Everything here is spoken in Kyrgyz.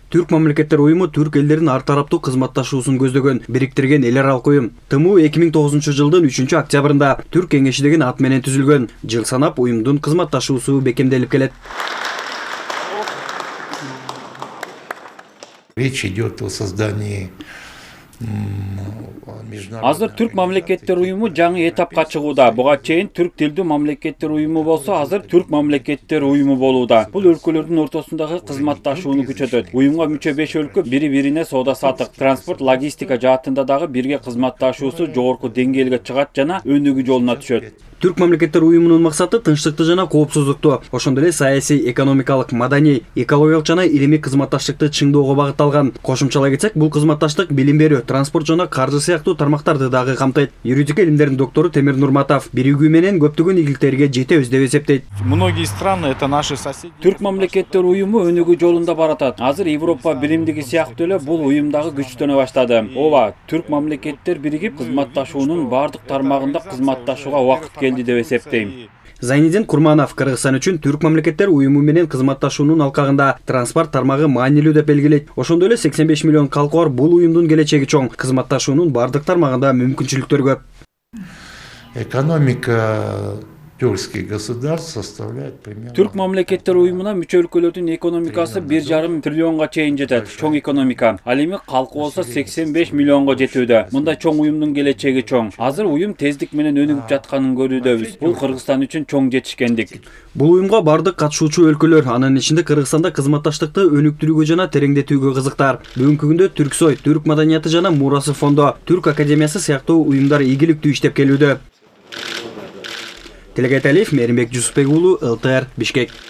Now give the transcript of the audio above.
Түрк мамлекеттер уюму түрк элдеринин ар тараптуу кызматташуусун көздөгөн бириктирген эл аралык уюм. ТМУ 2009 жылдын 3 октябрында Түрк кеңеши деген ат менен түзүлгөн. Жыл санап уюмдун кызматташуусу бекемделип келет. Речь идет о создании Азыр Түрк мамлекеттер уюму жаңы этапка чыгууда. Буга чейин түрк тилдүү мамлекеттер уюму болсо, азыр түрк мамлекеттер уюму болууда. Бул өлкөлөрдүн ортосундагы кызматташууну күчөтөт. Уюмга мүчө 5 өлкө бири-бирине соода сатык, транспорт, логистика жаатында дагы бирге кызматташуусу жогорку деңгээлге чыгат жана өнүгүү жолуна түшөт. Түрк мамлекеттер уюмунун максаты тынчтыкты жана коопсуздукту, ошондой эле саясий, экономикалык, маданий, экологиялык жана илимий кызматташтыкты чыңдоого багытталган. Кошумчалай кетсек, бул кызматташтык билим берүү, транспорт жана каржы сыяктуу тармактарды дагы камтыйт. Юридика илимдеринин доктору Темир Нурматов биригүү менен көптөгөн ийгиликтерге жетебиз деп эсептейт. Многие страны это наши соседи. Түрк мамлекеттер уюму өнүгүү жолунда баратат. Азыр Европа биримдиги сыяктуу эле бул уюмдагы күчтөнө баштады. Ооба, түрк мамлекеттер биригип кызматташуунун бардык тармагында кызматташууга убакыт келди деп эсептейм. Зайнидин Курманов Кыргызстан үчүн түрк мамлекеттер уюму менен кызматташуунун алкагында транспорт тармагы маанилүү деп белгилейт. Ошондой эле 85 миллион калкы бар бул уюмдун келечеги чоң. Кызматташуунун бардык тармагында мүмкүнчүлүктөр көп. Экономика тюркских государств составляет примерно... Түрк мамлекеттер уюмуна мүчө өлкөлөрдүн экономикасы 1,5 триллионго чейин жетет. Чоң экономика. Ал эми калкы болсо 85 миллионго жетүүдө. Мындай чоң уюмдун келечеги чоң. Азыр уюм тездик менен өнүгүп жатканын көрүүдөбүз. Бул Кыргызстан үчүн чоң жетишкендик. Бул уюмга бардык катышуучу өлкөлөр, анын ичинде Кыргызстанда кызматташтыкты өнүктүрүүгө жана тереңдетүүгө кызыктар. Бүгүнкү күндө Түрксой, түрк маданияты жана Мурасы фондо, Түрк академиясы сыяктуу уюмдар ийгиликтүү иштеп келүүдө. Телегет Алиев, Меримбек Жусупбек уулу, ЛТР, Бишкек.